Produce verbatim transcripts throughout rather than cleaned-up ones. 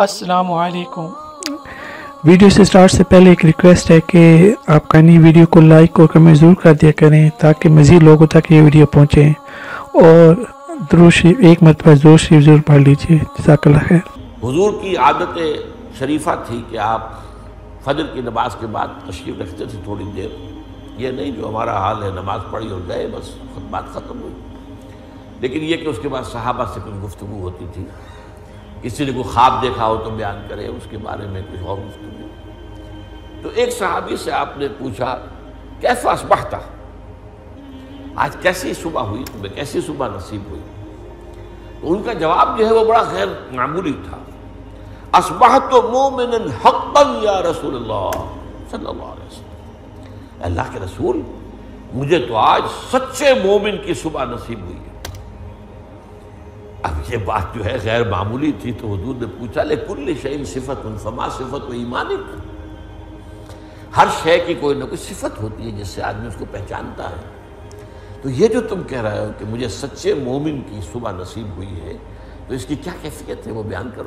السلام علیکم۔ ویڈیو سے سٹارٹ سے پہلے ایک ریکویسٹ ہے کہ آپ کانی ویڈیو کو لائک اور کمنٹ ضرور کر دیا کریں تاکہ مزید لوگوں تک یہ ویڈیو پہنچے، اور درود شریف ایک مرتبہ درود شریف ضرور پڑھ لیجیے۔ جزاک اللہ خیر۔ حضور کی عادت شریفہ تھی کہ آپ فجر کی نماز کے بعد تشریف رکھتے تھے تھوڑی دیر، یہ نہیں جو ہمارا حال ہے نماز پڑھی اور گئے بس بات ختم ہوئی، لیکن یہ کہ اس کے بعد صحابہ سے کچھ گفتگو ہوتی تھی، کسی نے کوئی خواب دیکھا ہو تو بیان کرے، اس کے بارے میں کچھ اور گفتگو۔ تو ایک صحابی سے آپ نے پوچھا کیف اصبحت، آج کیسی صبح ہوئی تمہیں، کیسی صبح نصیب ہوئی؟ تو ان کا جواب جو ہے وہ بڑا غیر معمولی تھا، اصبحت مومنا حقا یا رسول اللہ صلی اللہ علیہ وسلم، اللہ کے رسول مجھے تو آج سچے مومن کی صبح نصیب ہوئی ہے۔ اب یہ بات جو ہے غیر معمولی تھی تو حضور نے پوچھا لِكُلِّ شَيْءٍ صِفَةٌ فَمَا صِفَةُ ایمانک، ہر شے کی کوئی نہ کوئی صفت ہوتی ہے جس سے آدمی اس کو پہچانتا ہے، تو یہ جو تم کہہ رہے ہو کہ مجھے سچے مومن کی صبح نصیب ہوئی ہے تو اس کی کیا کیفیت ہے وہ بیان کرو۔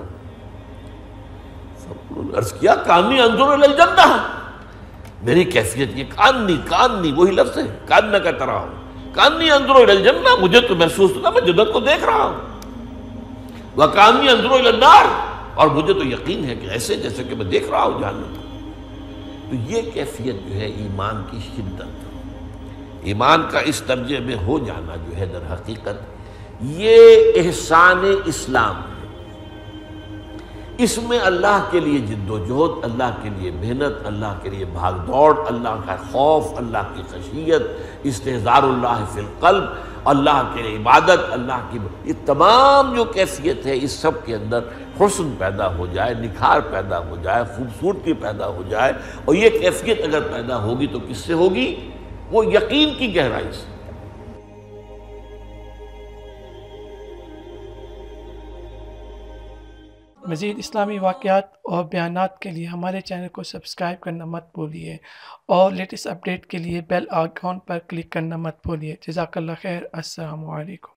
سب نے عرض کیا کانی انظر الی الجنہ، میری کیفیت یہ کانی کانی وہی لفظ ہے، کاننا کا طرح ہو، کانی انظر الی الجنہ، مجھے تو محسوس ہوتا میں جنت کو دیکھ رہا ہوں، وَكَأَنِّي أَنظُرُ إِلَى النَّارِ، اور مجھے تو یقین ہے کہ ایسے جیسے کہ میں دیکھ رہا ہوں جہنم۔ تو یہ کیفیت جو ہے ایمان کی شدت، ایمان کا اس درجے میں ہو جانا جو ہے در حقیقت یہ احسان اسلام ہے۔ اس میں اللہ کے لیے جد و جہد، اللہ کے لیے محنت، اللہ کے لیے بھاگ دوڑ، اللہ کا خوف، اللہ کی خشیت، استحضار اللہ فی القلب، اللہ کے لیے عبادت، اللہ کی یہ تمام جو کیفیت ہے اس سب کے اندر حسن پیدا ہو جائے، نکھار پیدا ہو جائے، خوبصورتی پیدا ہو جائے، اور یہ کیفیت اگر پیدا ہوگی تو کس سے ہوگی؟ وہ یقین کی گہرائی سے۔ مزید اسلامی واقعات اور بیانات کے لیے ہمارے چینل کو سبسکرائب کرنا مت بھولیے، اور لیٹسٹ اپڈیٹ کے لیے بیل آئیکن پر کلک کرنا مت بھولیے۔ جزاک اللہ خیر۔ السلام علیکم۔